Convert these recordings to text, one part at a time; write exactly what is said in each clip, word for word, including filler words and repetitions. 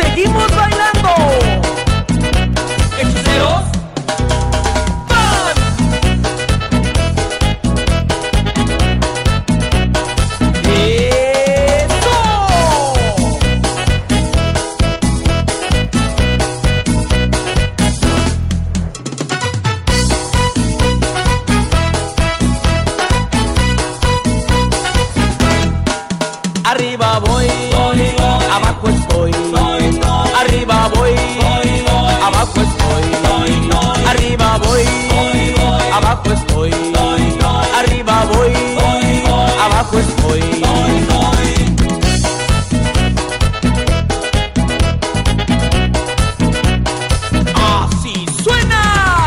seguimos bailando. Hechiceros, ¡van! ¡Eso! Arriba voy, voy, voy, abajo estoy, voy, voy. Arriba voy, voy, voy, abajo estoy, voy, voy. Arriba voy, voy, voy, abajo estoy, voy, voy. Arriba voy, voy, voy, abajo estoy, voy, voy. Así suena.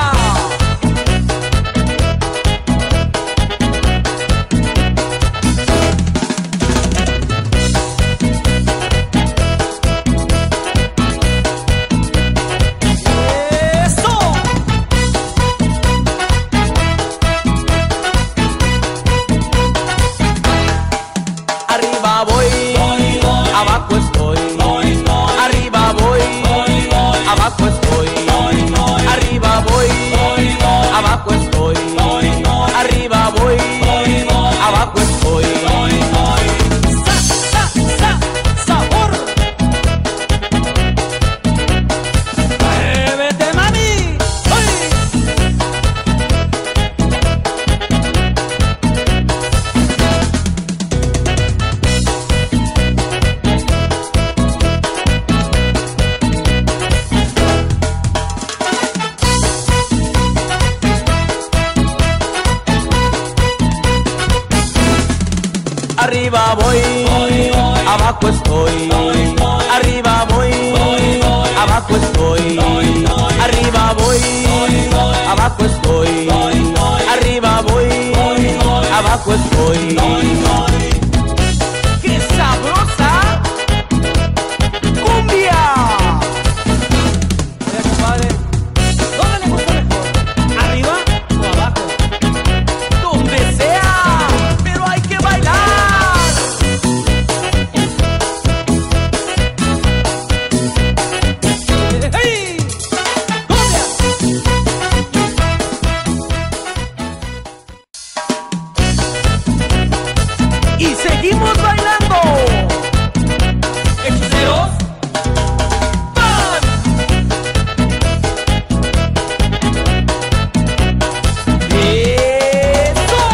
Arriba voy, voy, voy, abajo estoy, voy, voy. Arriba voy, voy, voy, abajo estoy, voy, voy. Arriba voy, voy, voy, abajo estoy, voy, voy. Arriba voy, voy, voy, abajo estoy, voy, voy. Sa, sa, sa, sabor. Muévete, mami. ¡Ay! Arriba voy, voy, voy, abajo estoy, voy, voy. Arriba voy, voy, voy, abajo estoy, voy, voy. Arriba voy, voy, voy, abajo estoy, voy, voy. Arriba voy, voy, voy, abajo estoy, voy, voy. ¡Qué sabrosa cumbia! Mira, compadre, ¿dónde le gusta mejor? ¿Arriba o abajo? Donde sea, pero hay que bailar. ¡Hey! ¡Cumbia! Y seguimos bailando. Hechiceros, ¡van! ¡Eso!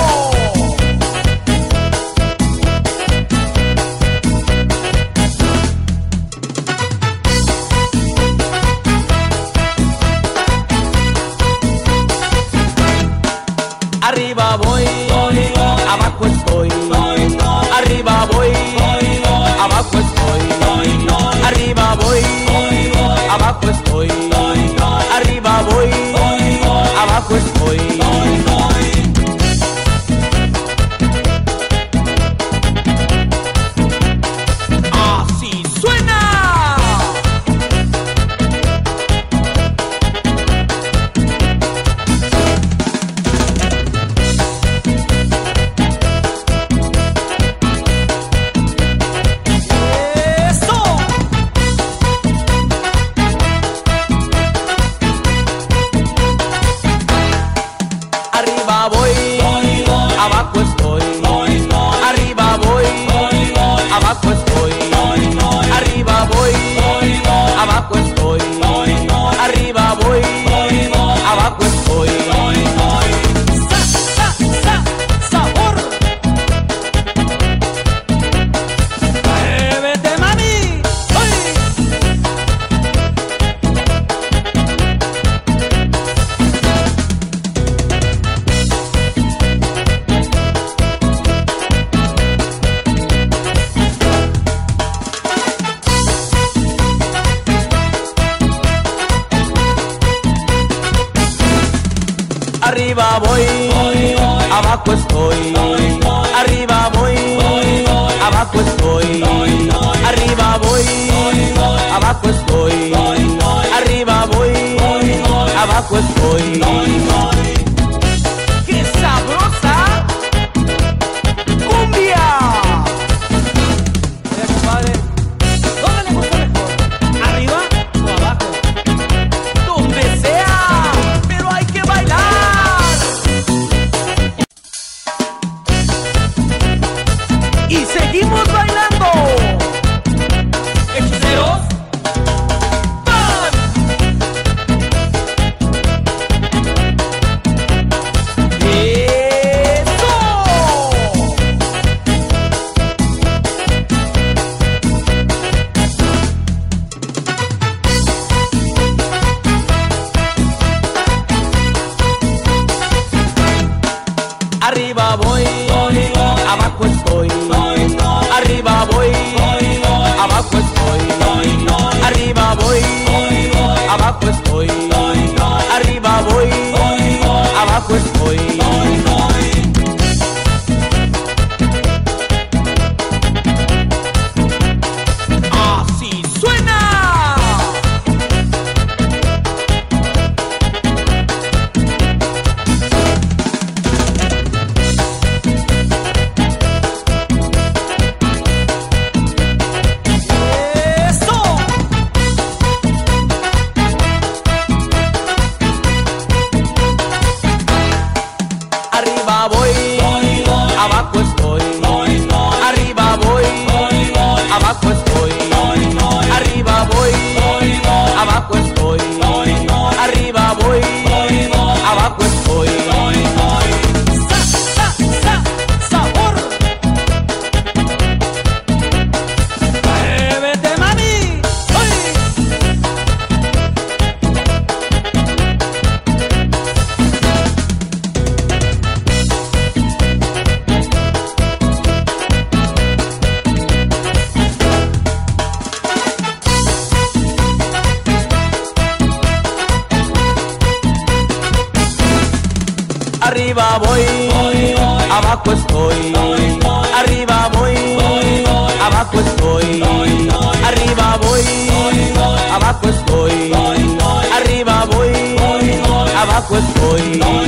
Arriba voy, voy, voy, abajo estoy, voy, voy. Arriba voy, voy, voy, abajo estoy, voy, voy. Arriba voy, voy, voy, abajo estoy, voy, voy. Arriba voy, voy, voy, abajo estoy, voy, voy. Así suena. ¡Eso! Arriba voy, voy, voy, abajo estoy, voy, voy. Arriba voy, voy, voy, abajo estoy, voy, voy. Arriba voy, voy, voy, abajo estoy, voy, voy. Arriba voy, voy, voy, abajo estoy, voy, voy. Sa, sa, sa, sabor. Muévete, mami. ¡Ay! Arriba voy, voy, voy, abajo estoy, voy, voy. Arriba voy, voy, voy, abajo estoy, voy, voy. Arriba voy, voy, voy, abajo estoy, voy, voy. Arriba voy, voy, voy, abajo estoy, voy, voy. ¡Qué sabrosa cumbia! Mira, compadre, ¿dónde le gusta mejor? y seguimos bailando. Hechiceros, ¡van! ¡Eso! Arriba voy, voy, voy, abajo estoy, voy, voy, arriba voy, voy, voy, abajo estoy, voy, voy, arriba voy, voy, voy, abajo estoy, voy, voy, arriba voy, voy, voy, abajo estoy, voy, voy. Así suena. Arriba voy, voy, voy, abajo estoy, voy, voy, arriba voy, voy, voy, abajo estoy, voy, voy, arriba voy, voy, voy, abajo estoy, voy, voy, arriba voy, voy, voy, abajo estoy, voy, voy. Sa, sa, sa, sabor. Muévete, mami. ¡Ay! Arriba voy, voy, voy, abajo estoy, voy, voy, arriba voy, voy, voy, abajo estoy, voy, voy, arriba voy, voy, voy, abajo estoy, voy, voy, arriba voy, voy, voy, abajo estoy.